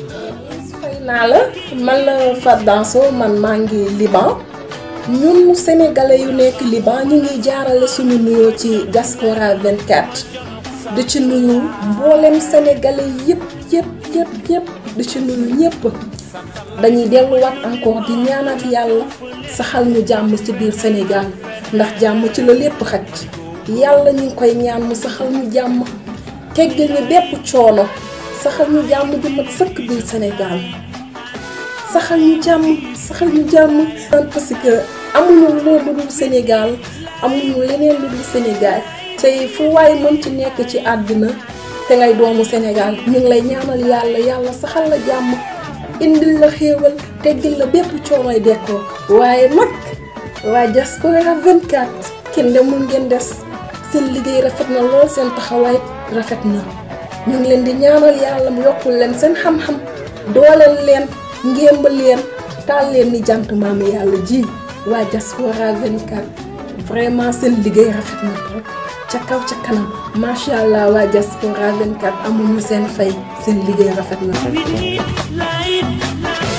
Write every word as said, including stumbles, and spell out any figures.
fay naa la man la Fat Danso man maa ngi Liban ñun sénégalais yu nekk Liban ñu ngi jaarale suñu nuyoo ci Diaspora vingt-quatre di ci nuyu mboolem sénégalais yëpp yëpp yëpp yëpp di ci nuyu ñëpp dañuy delluwaat encore di ñaanat yàlla saxal ñu jàmm ci biir Sénégal ndax jàmm ci la lépp xaj yàlla ñu ngi koy ñaan mu saxal ñu jàmm teggil ñu bépp coono saxal ñu jàmm ju mat sëkk biir Sénégal saxal ñu jàmm saxal ñu jàmm parce que amuñu loolu lu dul Sénégal amuñu leneen lu dul Sénégal tey fu waay mën ci nekk ci àddina te ngay doomu Sénégal ñu ngi lay ñaanal yàlla yàlla saxal la jàmm indil la xéewal teggil la bépp coonoy dekkoo waaye nag waa Diaspora vingt-quatre kenn demul ngeen des seen liggéey rafet na lool seen taxawaay rafet na ñu ngi leen di ñaanal yàlla mu yokkul leen seen xam-xam dooleel leen ngémba leen taal leen ni jant maam yàlla ji waa Diaspora vingt-quatre vraiment seen liggéey rafet na trop ca kaw ca kanam macha allah waa Diaspora vingt-quatre amuñu seen fay seen liggéey rafet na.